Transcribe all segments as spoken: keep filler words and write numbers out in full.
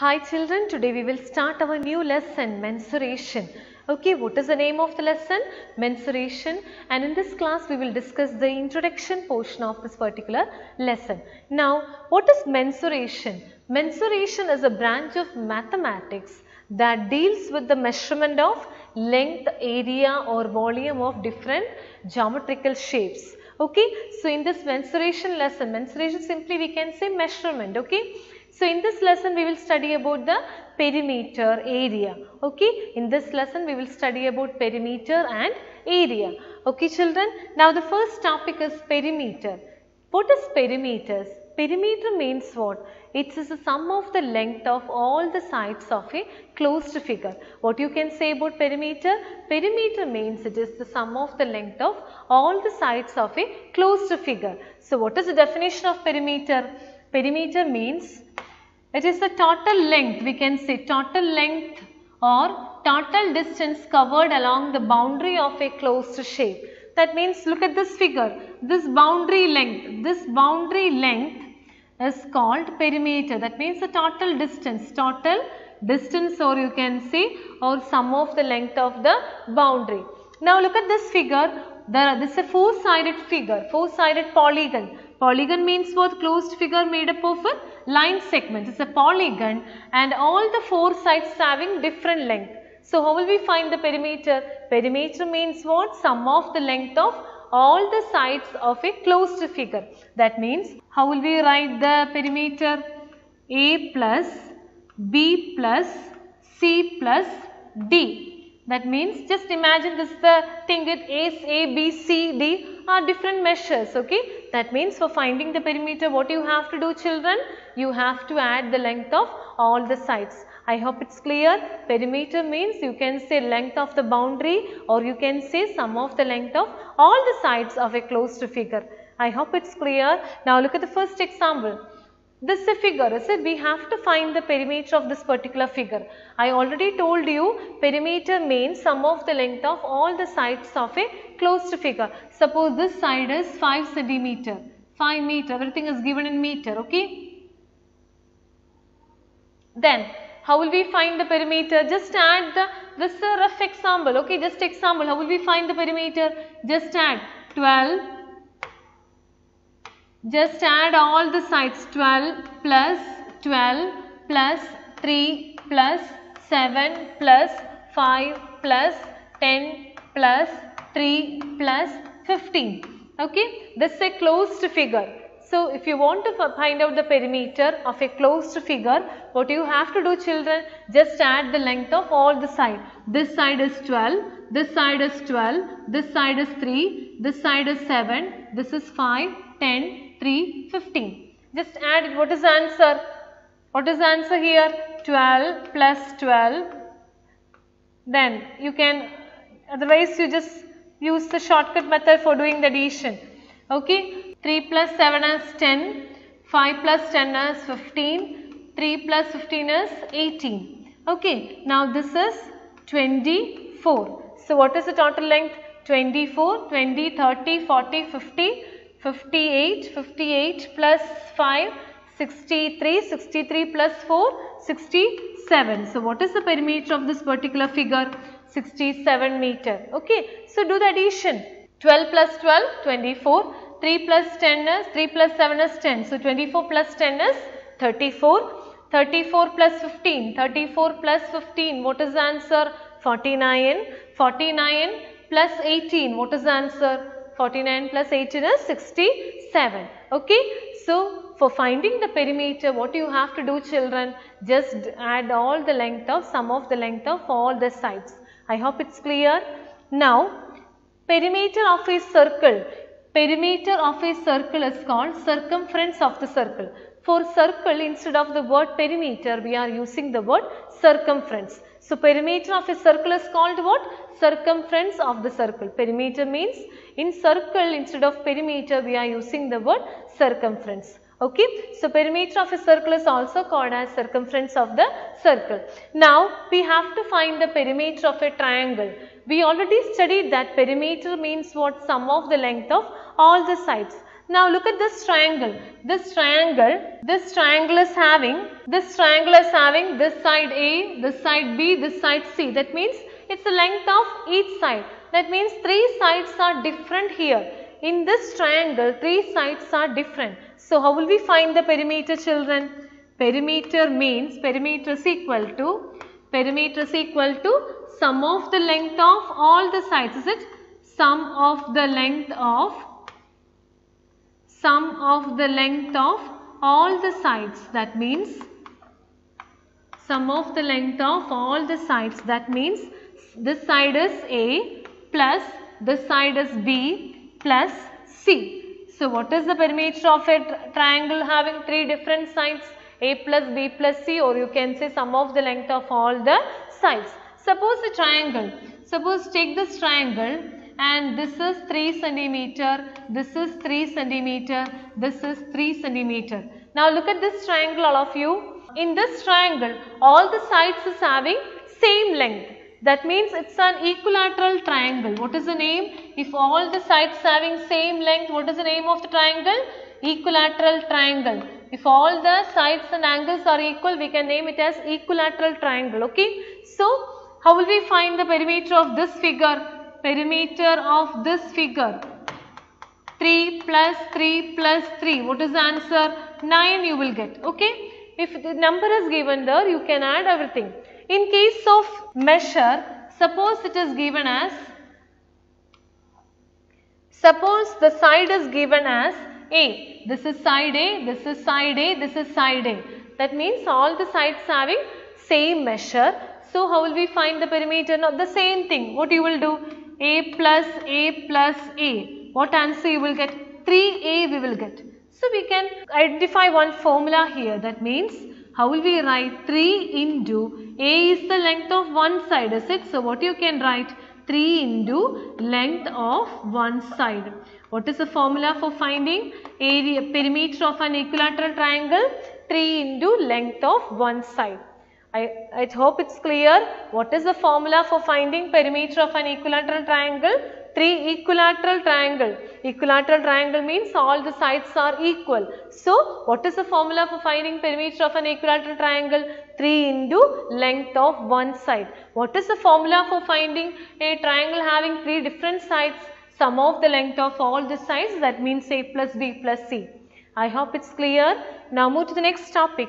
Hi children, today we will start our new lesson, mensuration. Okay, what is the name of the lesson? Mensuration, and in this class we will discuss the introduction portion of this particular lesson. Now, what is mensuration? Mensuration is a branch of mathematics that deals with the measurement of length, area or volume of different geometrical shapes. Okay, so in this mensuration lesson, mensuration simply we can say measurement. Okay. So, in this lesson we will study about the perimeter, area. Okay. In this lesson we will study about perimeter and area. Okay children. Now, the first topic is perimeter. What is perimeters? Perimeter means what? It is the sum of the length of all the sides of a closed figure. What you can say about perimeter? Perimeter means it is the sum of the length of all the sides of a closed figure. So, what is the definition of perimeter? Perimeter means it is the total length, we can say total length or total distance covered along the boundary of a closed shape. That means look at this figure, this boundary length, this boundary length is called perimeter. That means the total distance, total distance or you can say or sum of the length of the boundary. Now look at this figure, there, this is a four-sided figure, four-sided polygon. Polygon means what? Closed figure made up of a line segment. It's a polygon and all the four sides having different length. So, how will we find the perimeter? Perimeter means what? Sum of the length of all the sides of a closed figure. That means, how will we write the perimeter? A plus B plus C plus D. That means, just imagine this the thing with A, A, B, C, D are different measures. Okay. That means, for finding the perimeter, what you have to do children? You have to add the length of all the sides. I hope it's clear. Perimeter means you can say length of the boundary or you can say sum of the length of all the sides of a closed figure. I hope it's clear. Now, look at the first example. This is a figure, is it? We have to find the perimeter of this particular figure. I already told you perimeter means sum of the length of all the sides of a closed figure. Suppose this side is five centimeter, five meter, everything is given in meter, okay? Then, how will we find the perimeter? Just add the, this is a rough example, okay? Just example, how will we find the perimeter? Just add twelve. Just add all the sides, twelve plus twelve plus three plus seven plus five plus ten plus three plus fifteen. Okay, this is a closed figure. So, if you want to find out the perimeter of a closed figure, what you have to do children? Just add the length of all the sides. This side is twelve, this side is twelve, this side is three, this side is seven, this is five, ten, three, fifteen. Just add it. What is the answer? What is the answer here? twelve plus twelve. Then you can, otherwise you just use the shortcut method for doing the addition. Okay. three plus seven is ten. five plus ten is fifteen. three plus fifteen is eighteen. Okay. Now this is twenty-four. So what is the total length? twenty-four, twenty, thirty, forty, fifty. fifty-eight, fifty-eight plus five, sixty-three, sixty-three plus four, sixty-seven. So, what is the perimeter of this particular figure? sixty-seven meter. Okay. So, do the addition. twelve plus twelve, twenty-four. three plus ten is, three plus seven is ten. So, twenty-four plus ten is thirty-four. thirty-four plus fifteen, thirty-four plus fifteen. What is the answer? forty-nine. forty-nine plus eighteen. What is the answer? forty-nine plus eighteen is sixty-seven. Okay. So, for finding the perimeter, what you have to do children? Just add all the length of, sum of the length of all the sides. I hope it's clear. Now, perimeter of a circle. Perimeter of a circle is called circumference of the circle. For circle, instead of the word perimeter, we are using the word circumference. So, perimeter of a circle is called what? Circumference of the circle. Perimeter means in circle instead of perimeter we are using the word circumference. Okay. So, perimeter of a circle is also called as circumference of the circle. Now, we have to find the perimeter of a triangle. We already studied that perimeter means what? Sum of the length of all the sides. Now look at this triangle. This triangle, this triangle is having, this triangle is having this side A, this side B, this side C. That means it's the length of each side. That means three sides are different here. In this triangle, three sides are different. So how will we find the perimeter, children? Perimeter means, perimeter is equal to, perimeter is equal to sum of the length of all the sides. Is it? Sum of the length of, sum of the length of all the sides. That means, sum of the length of all the sides. That means, this side is A plus this side is B plus C. So what is the perimeter of a triangle having three different sides? A plus B plus C, or you can say sum of the length of all the sides. Suppose a triangle. Suppose take this triangle and this is three centimeter, this is three centimeter, this is three centimeter. Now look at this triangle, all of you. In this triangle, all the sides is having same length. That means it's an equilateral triangle. What is the name? If all the sides having same length, what is the name of the triangle? Equilateral triangle. If all the sides and angles are equal, we can name it as equilateral triangle. Okay. So, how will we find the perimeter of this figure? Perimeter of this figure. three plus three plus three. What is the answer? nine you will get. Okay. If the number is given there, you can add everything. In case of measure, suppose it is given as, suppose the side is given as A. This is side A, this is side A, this is side A. That means all the sides having same measure. So how will we find the perimeter? Now the same thing. What you will do? A plus A plus A. What answer you will get? three A we will get. So we can identify one formula here. That means, how will we write? three into A is the length of one side, is it? So what you can write? three into length of one side. What is the formula for finding area perimeter of an equilateral triangle? three into length of one side. I, I hope it's clear. What is the formula for finding perimeter of an equilateral triangle? three equilateral triangle. Equilateral triangle means all the sides are equal. So, what is the formula for finding perimeter of an equilateral triangle? three into length of one side. What is the formula for finding a triangle having three different sides? Sum of the length of all the sides. That means A plus B plus C. I hope it's clear. Now move to the next topic.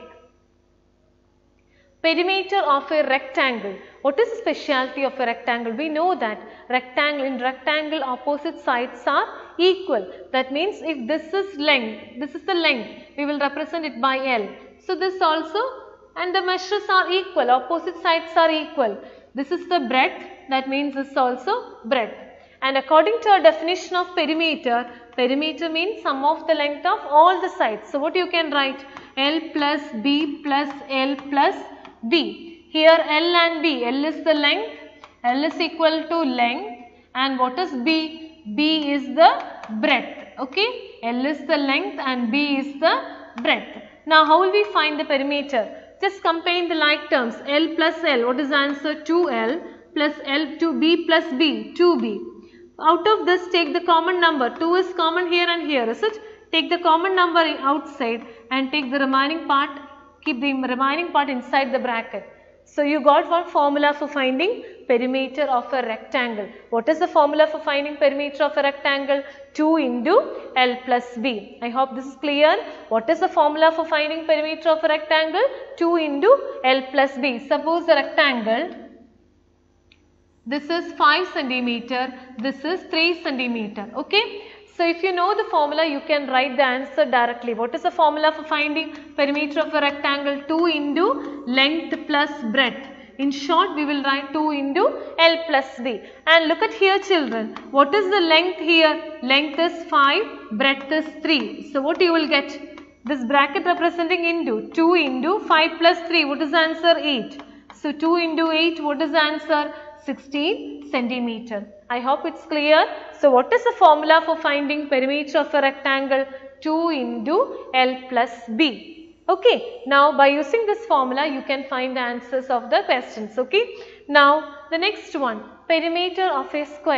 Perimeter of a rectangle. What is the speciality of a rectangle? We know that rectangle in rectangle opposite sides are equal. That means if this is length, this is the length, we will represent it by L. So this also, and the measures are equal, opposite sides are equal. This is the breadth, that means this is also breadth. And according to our definition of perimeter, perimeter means sum of the length of all the sides. So what you can write? L plus B plus L plus B. Here L and B, L is the length, L is equal to length, and what is B? B is the breadth. Okay, L is the length and B is the breadth. Now how will we find the perimeter? Just combine the like terms. L plus L, what is the answer? two L plus L, two B plus B, two B. Out of this, take the common number. two is common here and here, is it? Take the common number outside and take the remaining part, keep the remaining part inside the bracket. So you got one formula for finding perimeter of a rectangle. What is the formula for finding perimeter of a rectangle? two into L plus B. I hope this is clear. What is the formula for finding perimeter of a rectangle? two into L plus B. Suppose the rectangle, this is five centimeter, this is three centimeter. Okay. So if you know the formula, you can write the answer directly. What is the formula for finding perimeter of a rectangle? two into length plus breadth. In short, we will write two into L plus B. And look at here, children. What is the length here? Length is five, breadth is three. So what you will get? This bracket representing into two into five plus three. What is the answer? eight. So two into eight, what is the answer? sixteen centimeter. I hope it's clear. So what is the formula for finding perimeter of a rectangle? two into L plus B. Okay. Now by using this formula, you can find the answers of the questions. Okay. Now the next one, perimeter of a square.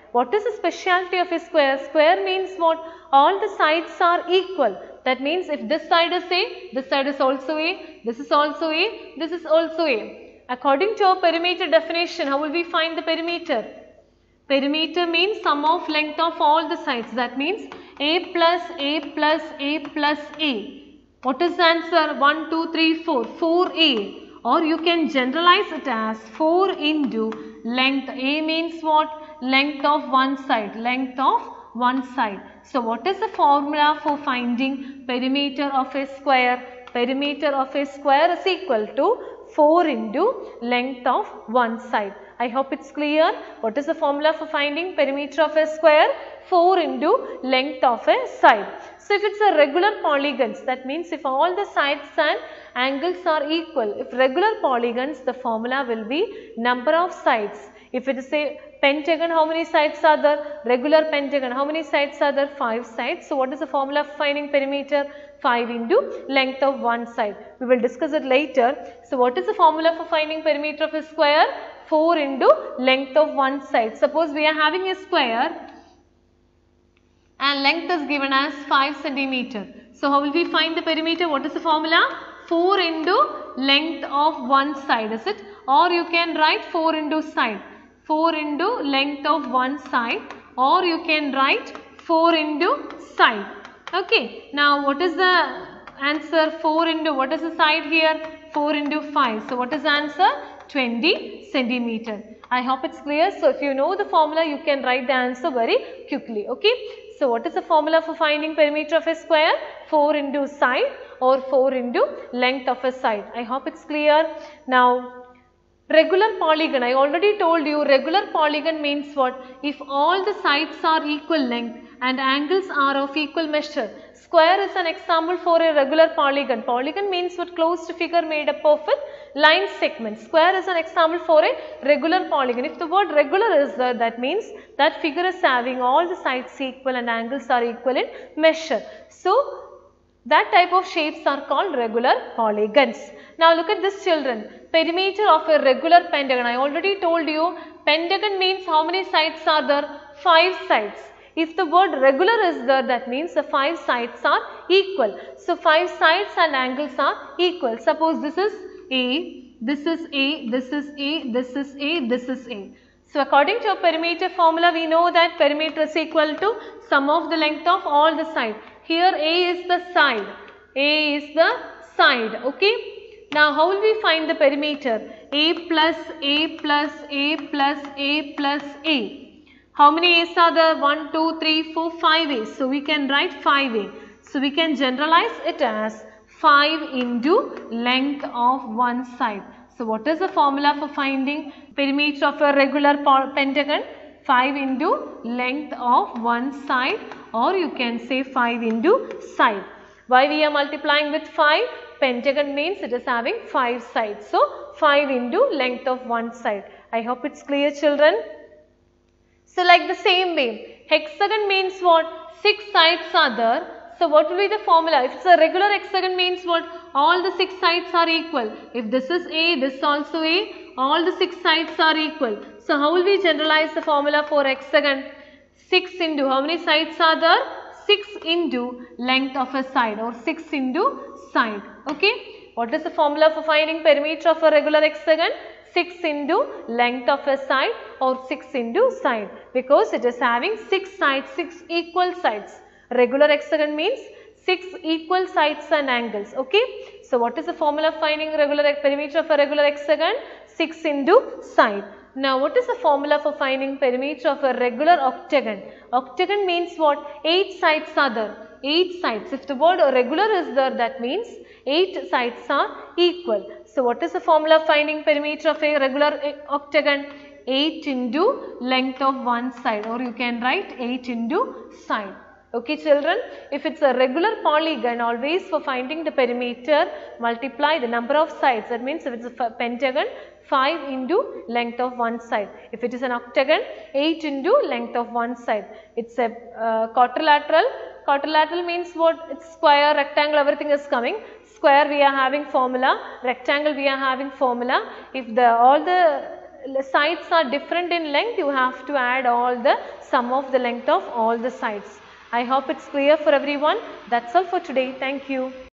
What is the speciality of a square? Square means what? All the sides are equal. That means if this side is A, this side is also A, this is also A, this is also A. According to our perimeter definition, how will we find the perimeter? Perimeter means sum of length of all the sides. That means A plus A plus A plus A. What is the answer? one, two, three, four. four A. Or you can generalize it as four into length. A means what? Length of one side. Length of one side. So what is the formula for finding perimeter of a square? Perimeter of a square is equal to four into length of one side. I hope it's clear. What is the formula for finding perimeter of a square? four into length of a side. So if it's a regular polygons, that means if all the sides and angles are equal, if regular polygons, the formula will be number of sides. If it is a pentagon, how many sides are there? Regular pentagon, how many sides are there? five sides. So what is the formula for finding perimeter? five into length of one side. We will discuss it later. So what is the formula for finding perimeter of a square? four into length of one side. Suppose we are having a square and length is given as five centimeter. So how will we find the perimeter? What is the formula? four into length of one side, is it? Or you can write four into side. four into length of one side, or you can write four into side. Okay. Now what is the answer? four into, what is the side here? four into five. So what is the answer? twenty centimeter. I hope it's clear. So if you know the formula, you can write the answer very quickly. Okay. So what is the formula for finding perimeter of a square? four into side or four into length of a side. I hope it's clear. Now regular polygon, I already told you regular polygon means what? If all the sides are equal length and angles are of equal measure. Square is an example for a regular polygon. Polygon means what? Closed figure made up of a line segment. Square is an example for a regular polygon. If the word regular is there, that means that figure is having all the sides equal and angles are equal in measure. So that type of shapes are called regular polygons. Now look at this, children. Perimeter of a regular pentagon. I already told you pentagon means how many sides are there? five sides. If the word regular is there, that means the five sides are equal. So five sides and angles are equal. Suppose this is A, this is A, this is A, this is A, this is A. So according to a perimeter formula, we know that perimeter is equal to sum of the length of all the sides. Here A is the side, A is the side. Okay. Now how will we find the perimeter? A plus A plus A plus A plus A. How many A's are there? one, two, three, four, five A's. So we can write five A. So we can generalize it as five into length of one side. So what is the formula for finding perimeter of a regular pentagon? five into length of one side, or you can say five into side. Why we are multiplying with five? Pentagon means it is having five sides. So five into length of one side. I hope it's clear, children. So like the same way, hexagon means what? six sides are there. So what will be the formula? If it's a regular hexagon means what? All the six sides are equal. If this is A, this is also A, all the six sides are equal. So how will we generalize the formula for hexagon? six into, how many sides are there? six into length of a side, or six into side. Okay. What is the formula for finding perimeter of a regular hexagon? six into length of a side, or six into side, because it is having six sides, six equal sides. Regular hexagon means six equal sides and angles. Okay. So what is the formula for finding regular perimeter of a regular hexagon? six into side. Now what is the formula for finding perimeter of a regular octagon? Octagon means what? eight sides are there. eight sides. If the word regular is there, that means eight sides are equal. So what is the formula finding perimeter of a regular octagon? eight into length of one side, or you can write eight into side. Okay, children, if it's a regular polygon, always for finding the perimeter, multiply the number of sides. That means if it's a pentagon, five into length of one side. If it is an octagon, eight into length of one side. It's a uh, quadrilateral. Quadrilateral means what? It's square, rectangle, everything is coming. Square we are having formula, rectangle we are having formula. If the all the sides are different in length, you have to add all the sum of the length of all the sides. I hope it's clear for everyone. That's all for today. Thank you.